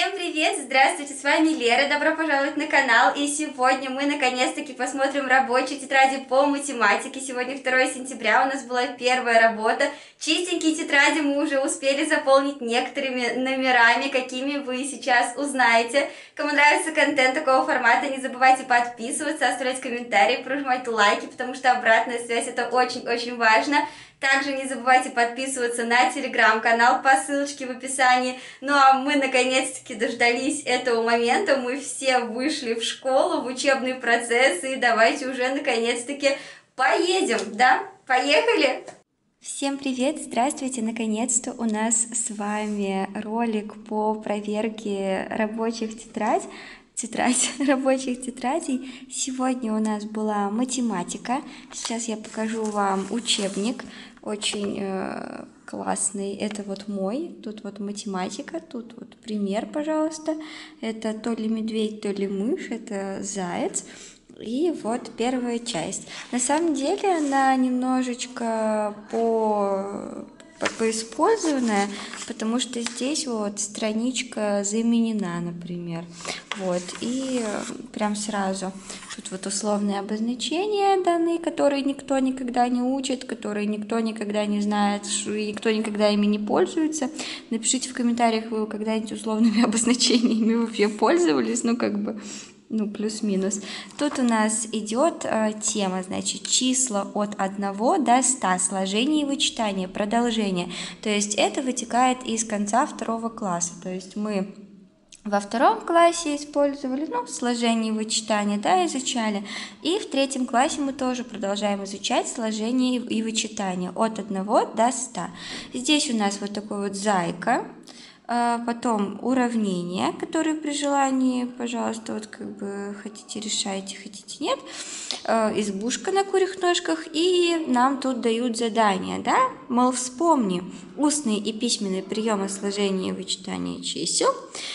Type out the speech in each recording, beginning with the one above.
Всем привет! Здравствуйте, с вами Лера, добро пожаловать на канал. И сегодня мы наконец-таки посмотрим рабочие тетради по математике. Сегодня 2 сентября, у нас была первая работа. Чистенькие тетради мы уже успели заполнить некоторыми номерами, какими вы сейчас узнаете. Кому нравится контент такого формата, не забывайте подписываться, оставлять комментарии, прожимать лайки, потому что обратная связь это очень-очень важно. Также не забывайте подписываться на телеграм-канал по ссылочке в описании. Ну а мы наконец-таки дождались этого момента. Мы все вышли в школу, в учебный процесс. И давайте уже наконец-таки поедем, да? Поехали! Всем привет! Здравствуйте! Наконец-то у нас с вами ролик по проверке рабочих рабочих тетрадей. Сегодня у нас была математика. Сейчас я покажу вам учебник. Очень классный. Это вот мой. Тут вот математика. Тут вот пример, пожалуйста. Это то ли медведь, то ли мышь. Это заяц. И вот первая часть. На самом деле она немножечко поиспользованная, потому что здесь вот страничка заменена, например. Вот, и прям сразу тут вот условные обозначения даны, которые никто никогда не учит, которые никто никогда не знает, и никто никогда ими не пользуется. Напишите в комментариях, вы когда-нибудь условными обозначениями вообще пользовались, ну, плюс-минус. Тут у нас идет тема, значит, числа от 1 до 100, сложение и вычитание, продолжение. То есть это вытекает из конца 2 класса. То есть мы во 2 классе использовали, сложение и вычитание, да, изучали. И в 3 классе мы тоже продолжаем изучать сложение и вычитание от 1 до 100. Здесь у нас вот такой вот зайка. Потом уравнения, которые при желании, пожалуйста, вот как бы хотите решайте, хотите нет. Избушка на курьих ножках, и нам тут дают задание, да? Мол, вспомни устные и письменные приемы сложения и вычитания чисел.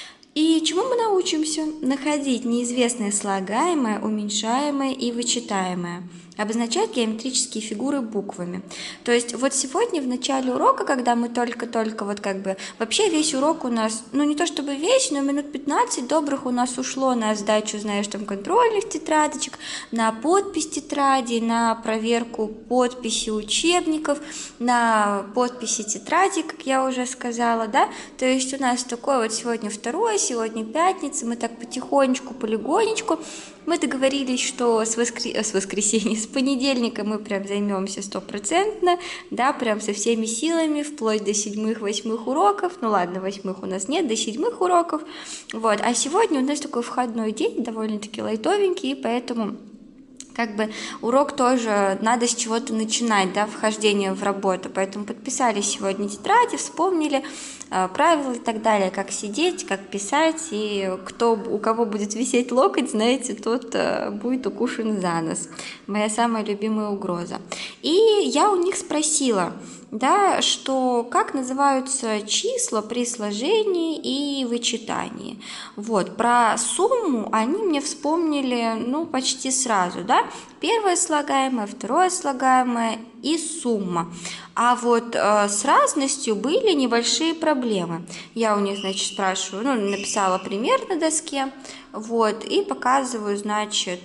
И чему мы научимся? Находить неизвестное слагаемое, уменьшаемое и вычитаемое. Обозначать геометрические фигуры буквами. То есть вот сегодня в начале урока, когда мы только-только вот как бы... Вообще весь урок у нас, не то чтобы весь, но минут 15 добрых у нас ушло на сдачу, знаешь, там контрольных тетрадочек, на подпись тетради, на проверку подписи учебников, на подписи тетради, как я уже сказала, да. То есть у нас такое вот сегодня 2, сегодня пятница, мы так потихонечку, полигонечку. Мы договорились, что с понедельника мы прям займемся 100%, да, прям со всеми силами, вплоть до 7-8 уроков. Ну ладно, 8 у нас нет, до 7 уроков. Вот. А сегодня у нас такой входной день, довольно-таки лайтовенький, и поэтому как бы урок тоже надо с чего-то начинать, да, вхождение в работу. Поэтому подписали сегодня тетради, вспомнили правила и так далее, как сидеть, как писать, и у кого будет висеть локоть, знаете, тот будет укушен за нос. Моя самая любимая угроза. И я у них спросила, да, что как называются числа при сложении и вычитании. Вот, про сумму они мне вспомнили, почти сразу, да, первое слагаемое, второе слагаемое и сумма. А вот с разностью были небольшие проблемы. Я у них, значит, спрашиваю, написала пример на доске, вот, и показываю, значит,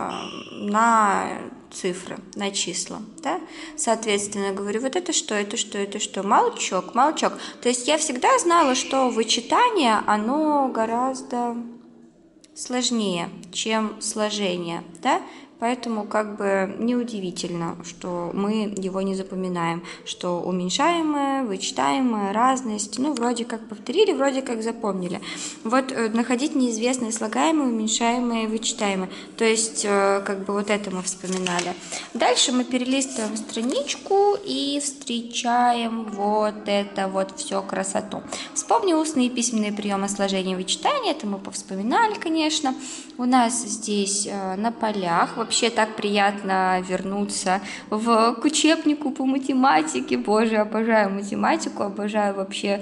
на цифры, на числа, да, соответственно, говорю, вот это что, молчок. То есть я всегда знала, что вычитание, оно гораздо сложнее, чем сложение, да, поэтому как бы неудивительно, что мы его не запоминаем, что уменьшаемое, вычитаемое, разность, вроде как повторили, вроде как запомнили. Вот находить неизвестное слагаемое, уменьшаемое, вычитаемое, то есть как бы вот это мы вспоминали. Дальше мы перелистываем страничку и встречаем вот это вот все красоту. Вспомни устные и письменные приемы сложения и вычитания, это мы повспоминали, конечно. У нас здесь на полях вообще так приятно вернуться к учебнику по математике. Боже, обожаю математику, обожаю вообще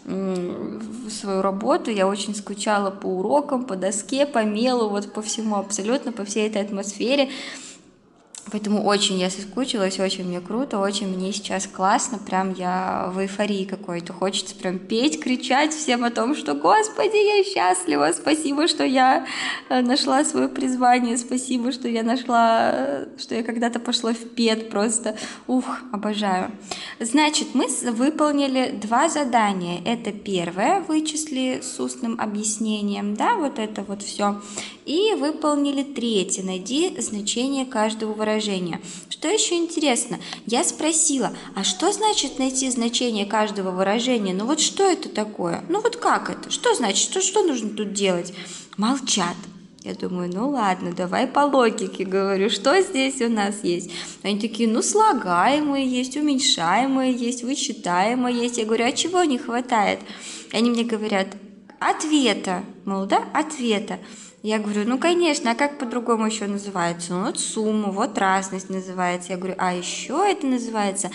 свою работу. Я очень скучала по урокам, по доске, по мелу, вот по всему абсолютно, по всей этой атмосфере. Поэтому очень я соскучилась, очень мне круто, очень мне сейчас классно, прям я в эйфории какой-то. Хочется прям петь, кричать всем о том, что «Господи, я счастлива, спасибо, что я нашла свое призвание, спасибо, что я нашла, что я когда-то пошла в ПЕД, просто, обожаю». Значит, мы выполнили 2 задания. Это первое, вычисли с устным объяснением, да, вот это вот все. И выполнили 3, найди значение каждого выражения. Что еще интересно? Я спросила, а что значит найти значение каждого выражения? Ну вот что это такое? Ну вот как это? Что значит? Что нужно тут делать? Молчат. Я думаю, ну ладно, давай по логике, говорю, что здесь у нас есть? Они такие, ну слагаемые есть, уменьшаемые есть, вычитаемые есть. Я говорю, а чего не хватает? Они мне говорят, ответа, мол, да, ответа. Я говорю, ну, конечно, а как по-другому еще называется? Ну, вот сумма, вот разность называется. Я говорю, а еще это называется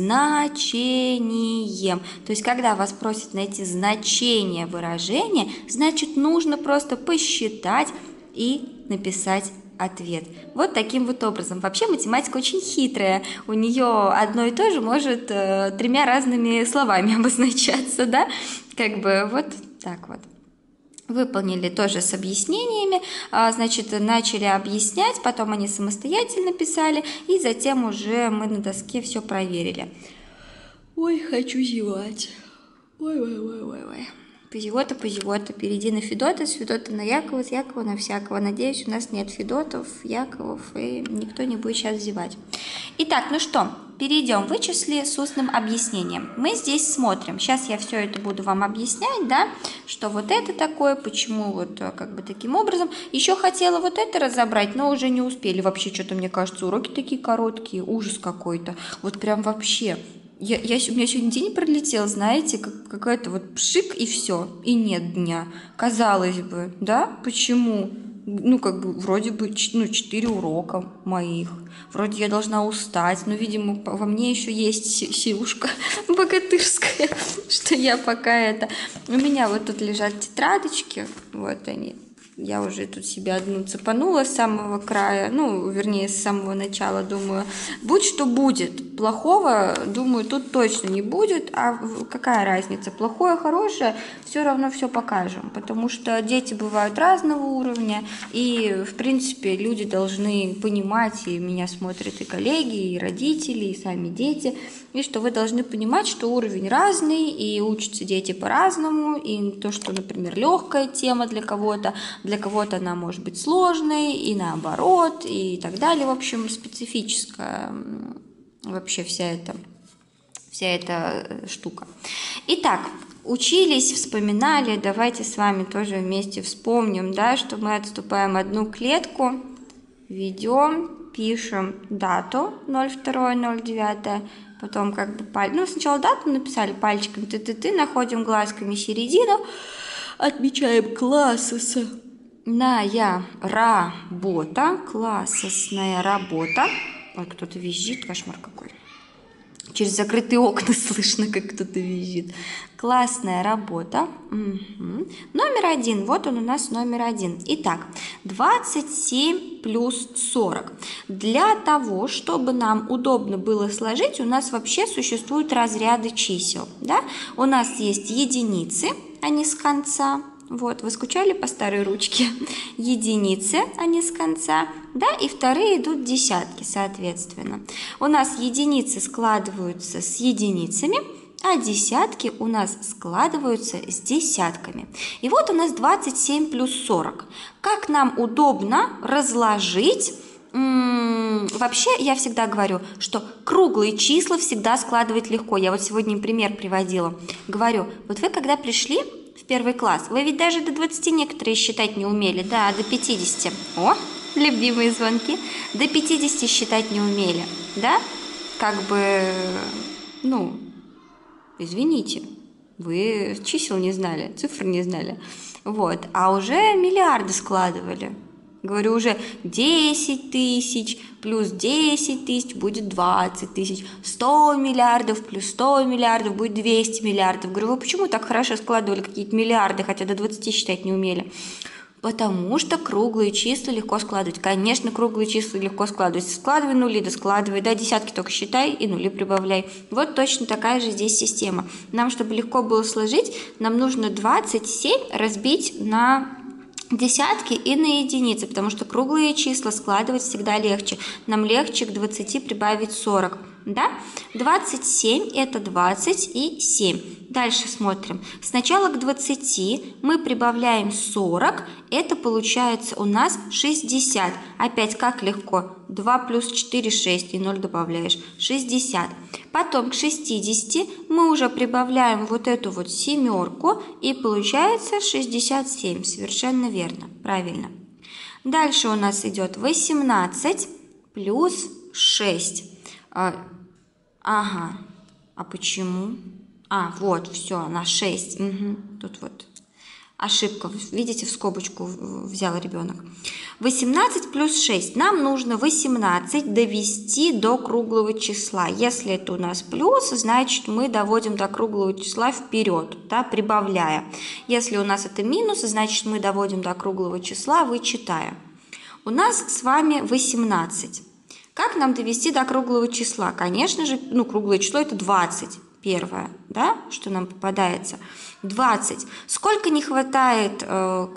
значением. То есть, когда вас просят найти значение выражения, значит, нужно просто посчитать и написать ответ. Вот таким вот образом. Вообще математика очень хитрая. У нее одно и то же может 3 разными словами обозначаться, да? Как бы вот так вот. Выполнили тоже с объяснениями, значит, начали объяснять, потом они самостоятельно писали, и затем уже мы на доске все проверили. Ой, хочу зевать. Ой. Позевота, перейди на Федота, с Федота на Якова, с Якова на всякого. Надеюсь, у нас нет Федотов, Яковов, и никто не будет сейчас зевать. Итак, ну что, перейдем, вычисли с устным объяснением. Мы здесь смотрим, сейчас я все это буду вам объяснять, да, что вот это такое, почему вот как бы таким образом. Еще хотела вот это разобрать, но уже не успели. Вообще, что-то, мне кажется, уроки такие короткие, ужас какой-то. Вот прям вообще. У меня сегодня день пролетел, знаете, какая-то вот пшик и все, и нет дня. Казалось бы, да, почему? Ну, как бы, вроде бы, 4 урока моих. Вроде я должна устать, но, видимо, во мне еще есть силушка богатырская, что я пока это... У меня вот тут лежат тетрадочки, вот они. Я уже тут себе одну цепанула с самого края, вернее, с самого начала, думаю, будь что будет, плохого, думаю, тут точно не будет, а какая разница, плохое, хорошее, все равно все покажем, потому что дети бывают разного уровня, и, в принципе, люди должны понимать, и меня смотрят и коллеги, и родители, и сами дети, и что вы должны понимать, что уровень разный, и учатся дети по-разному, и то, что, например, легкая тема для кого-то она может быть сложной, и наоборот, и так далее. В общем, специфическая вообще вся эта штука. Итак, учились, вспоминали, давайте с вами тоже вместе вспомним, да, что мы отступаем одну клетку, ведем, пишем дату 02.09, потом как бы сначала дату написали пальчиком, находим глазками середину, отмечаем классная работа, классная работа. Ой, кто-то визжит, кошмар какой. Через закрытые окна слышно, как кто-то визжит. Классная работа. Угу. Номер 1. Вот он у нас номер 1. Итак, 27 плюс 40. Для того, чтобы нам удобно было сложить, у нас вообще существуют разряды чисел. Да? У нас есть единицы, они с конца. Вот, вы скучали по старой ручке? Единицы, они с конца, да, и вторые идут десятки, соответственно. У нас единицы складываются с единицами, а десятки у нас складываются с десятками. И вот у нас 27 плюс 40. Как нам удобно разложить... Вообще, я всегда говорю, что круглые числа всегда складывать легко. Я вот сегодня пример приводила. Говорю, вот вы когда пришли в 1 класс, вы ведь даже до 20 некоторые считать не умели, да, до 50. О, любимые звонки. До 50 считать не умели, да? Как бы, извините, вы чисел не знали, цифр не знали. Вот, а уже миллиарды складывали. Говорю, уже 10 тысяч плюс 10 тысяч будет 20 тысяч, 100 миллиардов плюс 100 миллиардов будет 200 миллиардов. Говорю, вы почему так хорошо складывали какие-то миллиарды, хотя до 20 считать не умели? Потому что круглые числа легко складывать. Конечно, круглые числа легко складывать. Складывай нули, да складывай, да, десятки только считай и нули прибавляй. Вот точно такая же здесь система. Нам, чтобы легко было сложить, нам нужно 27 разбить на десятки и на единицы, потому что круглые числа складывать всегда легче. Нам легче к 20 прибавить 40. Да? 27 это 20 и 7. Дальше смотрим. Сначала к 20 мы прибавляем 40. Это получается у нас 60. Опять как легко. 2 плюс 4 6 и 0 добавляешь. 60. Потом к 60 мы уже прибавляем вот эту вот семерку. И получается 67. Совершенно верно. Правильно. Дальше у нас идет 18 плюс 6. Ага, а почему? Вот, все, на 6. Угу. Тут вот ошибка, видите, в скобочку взял ребенок. 18 плюс 6. Нам нужно 18 довести до круглого числа. Если это у нас плюс, значит мы доводим до круглого числа вперед, да, прибавляя. Если у нас это минус, значит мы доводим до круглого числа, вычитая. У нас с вами 18. Как нам довести до круглого числа? Конечно же, круглое число это 20. Первое, да, что нам попадается. 20. Сколько не хватает от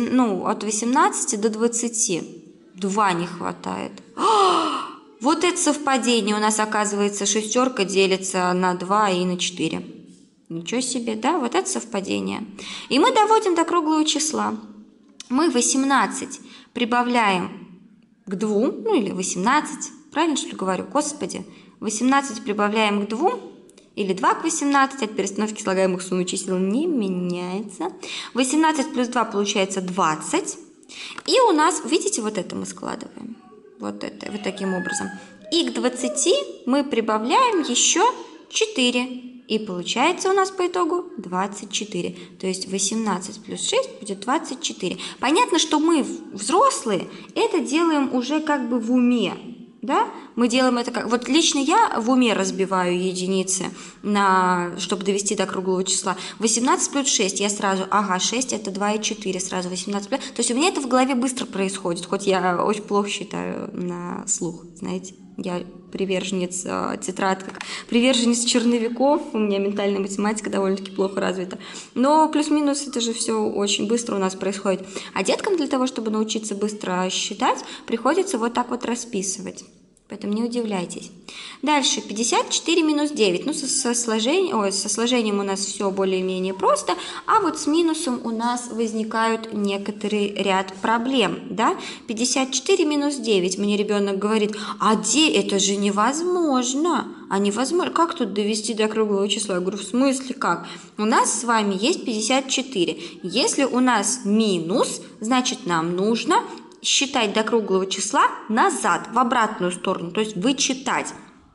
18 до 20? 2 не хватает. Вот это совпадение. У нас, оказывается, шестерка делится на 2 и на 4. Ничего себе, да? Вот это совпадение. И мы доводим до круглого числа. Мы 18 прибавляем к 2, или 18, правильно что ли говорю? Господи, 18 прибавляем к 2, или 2 к 18, от перестановки слагаемых суммы чисел не меняется. 18 плюс 2 получается 20. И у нас, видите, вот это мы складываем. Вот таким образом. И к 20 мы прибавляем еще 4. И получается у нас по итогу 24. То есть 18 плюс 6 будет 24. Понятно, что мы, взрослые, это делаем уже как бы в уме. Да? Мы делаем это как... Вот лично я в уме разбиваю единицы, чтобы довести до круглого числа. 18 плюс 6 я сразу... 6 это 2 и 4. Сразу 18 плюс... То есть у меня это в голове быстро происходит. Хоть я очень плохо считаю на слух, знаете. Я приверженец тетрадок, приверженец черновиков, у меня ментальная математика довольно-таки плохо развита. Но плюс-минус это же все очень быстро у нас происходит. А деткам для того, чтобы научиться быстро считать, приходится вот так вот расписывать. Поэтому не удивляйтесь. Дальше 54 минус 9. Со сложением у нас все более-менее просто, а вот с минусом у нас возникают некоторый ряд проблем. Да? 54 минус 9. Мне ребенок говорит, это же невозможно. Невозможно. Как тут довести до круглого числа? Я говорю, в смысле как? У нас с вами есть 54. Если у нас минус, значит нам нужно считать до круглого числа назад, в обратную сторону, то есть вычитать.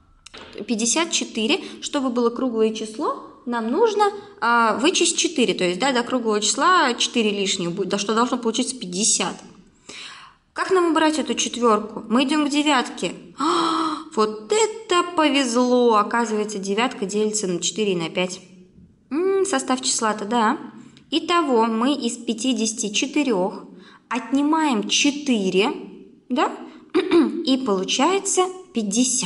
54, чтобы было круглое число, нам нужно вычесть 4, то есть до круглого числа 4 лишние будет, что должно получиться 50. Как нам убрать эту четверку? Мы идем к девятке. Вот это повезло! Оказывается, девятка делится на 4 и на 5. Состав числа-то, да. Итого мы из 54 отнимаем 4, да, и получается 50.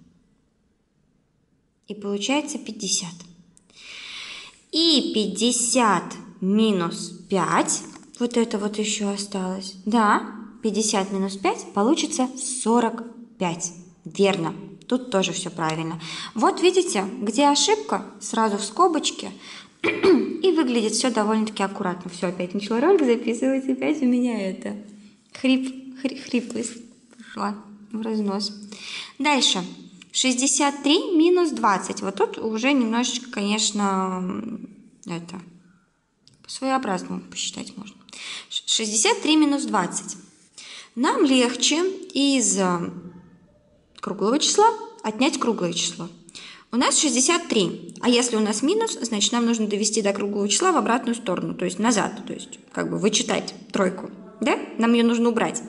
И 50 минус 5, вот это вот еще осталось, да, 50 минус 5 получится 45. Верно, тут тоже все правильно. Вот видите, где ошибка, сразу в скобочке. И выглядит все довольно-таки аккуратно. Все, опять начала ролик записывать, опять у меня это хриплость пошла в разнос. Дальше. 63 минус 20. Вот тут уже немножечко, конечно, по-своеобразному посчитать можно. 63 минус 20. Нам легче из круглого числа отнять круглое число. У нас 63, а если у нас минус, значит нам нужно довести до круглого числа в обратную сторону, то есть назад, то есть как бы вычитать тройку, да? Нам ее нужно убрать.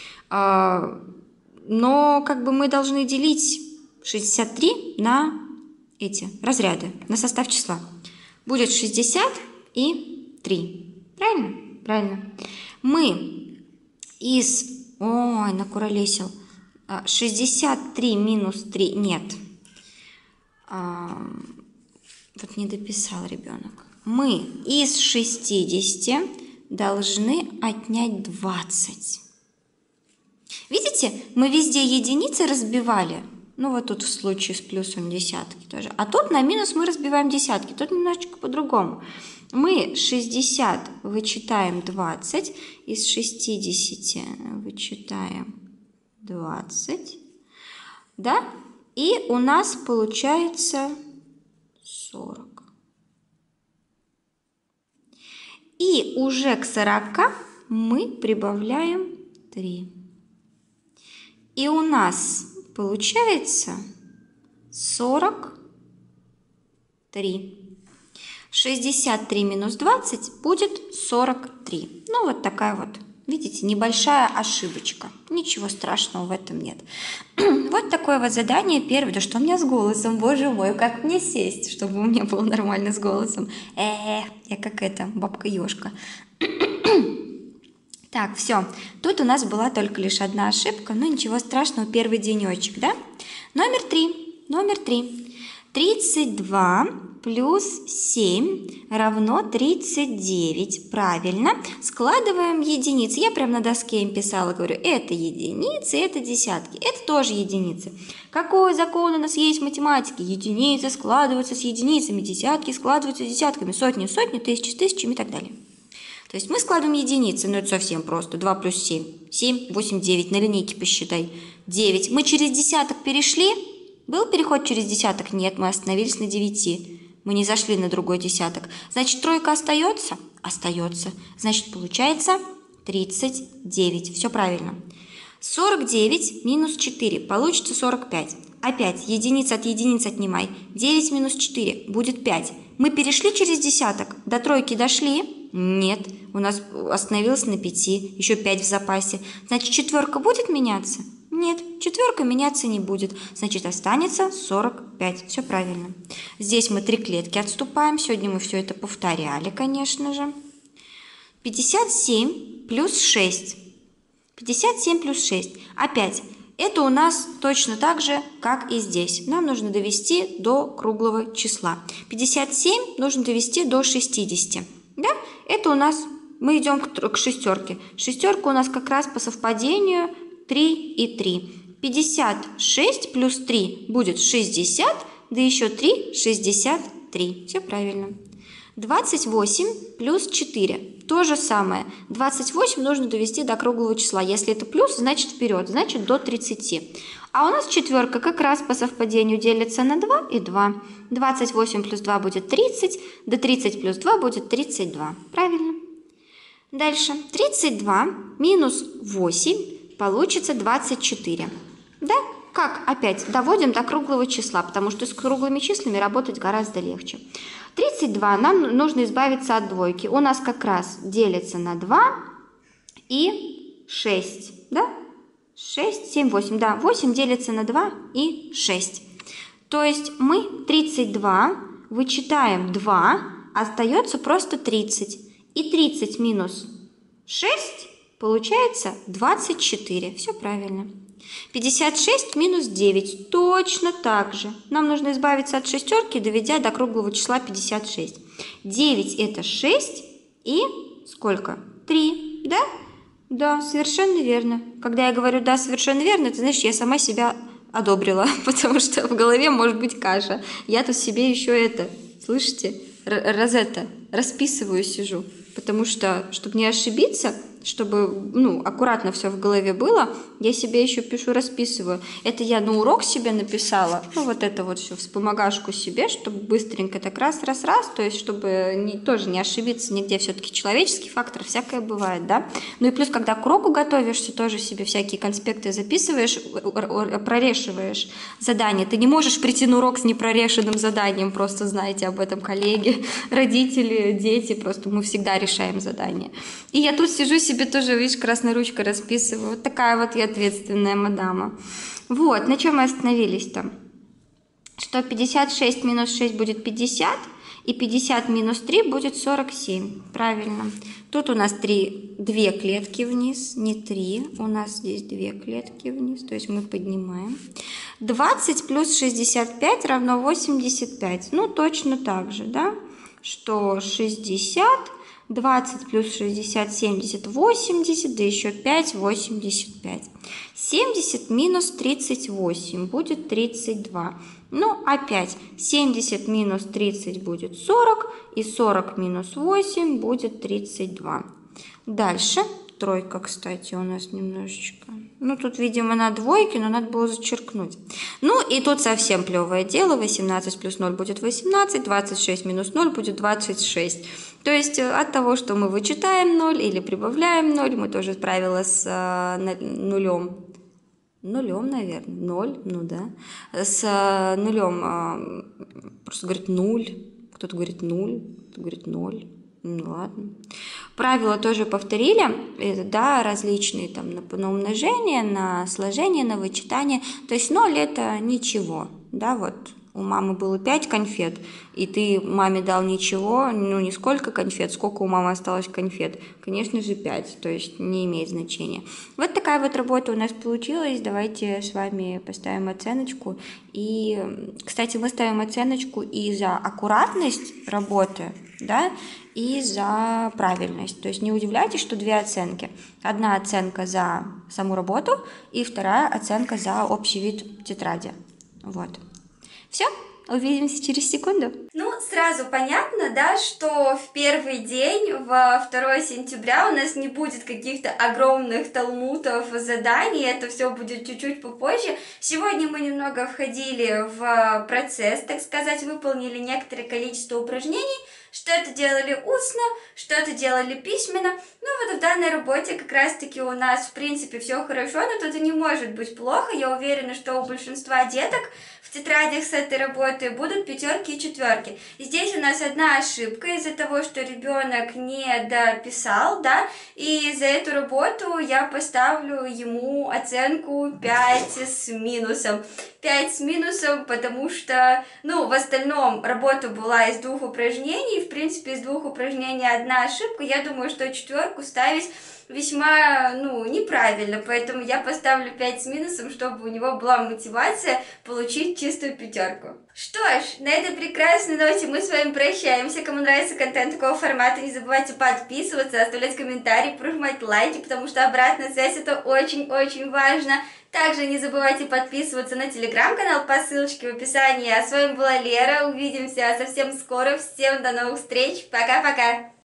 Но как бы мы должны делить 63 на эти разряды, на состав числа. Будет 60 и 3. Правильно? Правильно. Мы из... Ой, накуролесил. 63 минус 3... Нет. Вот не дописал ребенок. Мы из 60 должны отнять 20. Видите, мы везде единицы разбивали. Ну, вот тут в случае с плюсом десятки тоже. А тут на минус мы разбиваем десятки. Тут немножечко по-другому. Мы 60 вычитаем 20. Из 60 вычитаем 20. Да? И у нас получается 40. И уже к 40 мы прибавляем 3. И у нас получается 43. 63 минус 20 будет 43. Ну, вот такая вот, видите, небольшая ошибочка. Ничего страшного в этом нет. Вот такое вот задание первое. Да что у меня с голосом, боже мой, как мне сесть, чтобы у меня было нормально с голосом. Я как бабка-ёшка. Так, все. Тут у нас была только лишь одна ошибка, но ничего страшного, первый денечек, да? Номер 3. 32 плюс 7 равно 39. Правильно. Складываем единицы. Я прям на доске им писала, говорю, это единицы, это десятки. Это тоже единицы. Какой закон у нас есть в математике? Единицы складываются с единицами, десятки складываются с десятками, сотни, тысячи с тысячами и так далее. То есть мы складываем единицы, но это совсем просто. 2 плюс 7. 7, 8, 9. На линейке посчитай. 9. Мы через десяток перешли? Был переход через десяток? Нет, мы остановились на 9. Мы не зашли на другой десяток. Значит, тройка остается? Остается. Значит, получается 39. Все правильно. 49 минус 4. Получится 45. Опять единица от единицы отнимай. 9 минус 4 будет 5. Мы перешли через десяток. До тройки дошли? Нет. У нас остановилось на 5. Еще 5 в запасе. Значит, четверка будет меняться? Нет, четверка меняться не будет. Значит, останется 45. Все правильно. Здесь мы 3 клетки отступаем. Сегодня мы все это повторяли, конечно же. 57 плюс 6. 57 плюс 6. Опять, это у нас точно так же, как и здесь. Нам нужно довести до круглого числа. 57 нужно довести до 60. Да? Это у нас, мы идем к шестерке. Шестерка у нас как раз по совпадению 3 и 3. 56 плюс 3 будет 60, да еще 3 – 63. Все правильно. 28 плюс 4. То же самое. 28 нужно довести до круглого числа. Если это плюс, значит вперед, значит до 30. А у нас четверка как раз по совпадению делится на 2 и 2. 28 плюс 2 будет 30, да 30 плюс 2 будет 32. Правильно. Дальше. 32 минус 8 получится 24. Да? Как? Опять доводим до круглого числа, потому что с круглыми числами работать гораздо легче. 32 нам нужно избавиться от двойки. У нас как раз делится на 2 и 6. Да? 6, 7, 8. Да, 8 делится на 2 и 6. То есть мы 32 вычитаем 2, остается просто 30. И 30 минус 6 получается 24. Все правильно. 56 минус 9. Точно так же. Нам нужно избавиться от шестерки, доведя до круглого числа 56. 9 это 6 и сколько? 3. Да? Да, совершенно верно. Когда я говорю «да, совершенно верно», это значит, я сама себя одобрила, потому что в голове может быть каша. Я тут себе еще это, слышите, расписываю, сижу. Потому что, чтобы не ошибиться, чтобы аккуратно все в голове было, я себе еще пишу, расписываю. Это я на урок себе написала, вот это вот все, вспомогашку себе, чтобы быстренько так раз, то есть чтобы тоже не ошибиться нигде, все-таки человеческий фактор, всякое бывает, да. Ну и плюс, когда к уроку готовишься, тоже себе всякие конспекты записываешь, прорешиваешь задания. Ты не можешь прийти на урок с непрорешенным заданием, просто знаете об этом коллеги, родители, дети, просто мы всегда решаем задания. И я тут сижу себе тоже, видишь, красной ручкой расписываю. Вот такая вот я ответственная мадама. Вот, на чем мы остановились там? Что 56 минус 6 будет 50, И 50 минус 3 будет 47. Правильно. Тут у нас 2 клетки вниз, не 3. У нас здесь 2 клетки вниз, то есть мы поднимаем. 20 плюс 65 равно 85. Ну, точно так же, да? Что 60, 20 плюс 60, 70, 80, да еще 5, 85. 70 минус 38 будет 32. Ну, опять 70 минус 30 будет 40, и 40 минус 8 будет 32. Дальше. Тройка, кстати, у нас немножечко. Ну, тут, видимо, на двойке, но надо было зачеркнуть. Ну, и тут совсем плевое дело. 18 плюс 0 будет 18, 26 минус 0 будет 26. То есть от того, что мы вычитаем 0 или прибавляем 0, мы тоже правило с нулем. Нулем, наверное. 0, ну да. С нулем просто говорит 0. Кто-то говорит 0, кто-то говорит 0. Ну ладно. Правила тоже повторили, да, различные там на умножение, на сложение, на вычитание. То есть 0 это ничего, да, вот. У мамы было 5 конфет, и ты маме дал ничего, ну не сколько конфет, сколько у мамы осталось конфет. Конечно же 5, то есть не имеет значения. Вот такая вот работа у нас получилась. Давайте с вами поставим оценочку. И, кстати, мы ставим оценочку и за аккуратность работы, да, и за правильность. То есть не удивляйтесь, что 2 оценки. Одна оценка за саму работу и вторая оценка за общий вид тетради. Вот. Все, увидимся через секунду. Ну, сразу понятно, да, что в первый день, во 2 сентября, у нас не будет каких-то огромных талмудов, заданий, это все будет чуть-чуть попозже. Сегодня мы немного входили в процесс, так сказать, выполнили некоторое количество упражнений, что-то делали устно, что-то делали письменно. Ну вот в данной работе как раз-таки у нас в принципе все хорошо, но тут и не может быть плохо. Я уверена, что у большинства деток в тетрадях с этой работы будут 5 и 4. И здесь у нас одна ошибка из-за того, что ребенок не дописал, да, и за эту работу я поставлю ему оценку 5 с минусом. 5 с минусом, потому что, ну, в остальном работа была из 2 упражнений, в принципе, из 2 упражнений одна ошибка. Я думаю, что 4 ставить весьма, ну, неправильно, поэтому я поставлю 5 с минусом, чтобы у него была мотивация получить чистую 5. Что ж, на этой прекрасной ноте мы с вами прощаемся. Кому нравится контент такого формата, не забывайте подписываться, оставлять комментарии, прожимать лайки, потому что обратная связь это очень-очень важно. Также не забывайте подписываться на телеграм-канал по ссылочке в описании. А с вами была Лера. Увидимся совсем скоро. Всем до новых встреч. Пока-пока.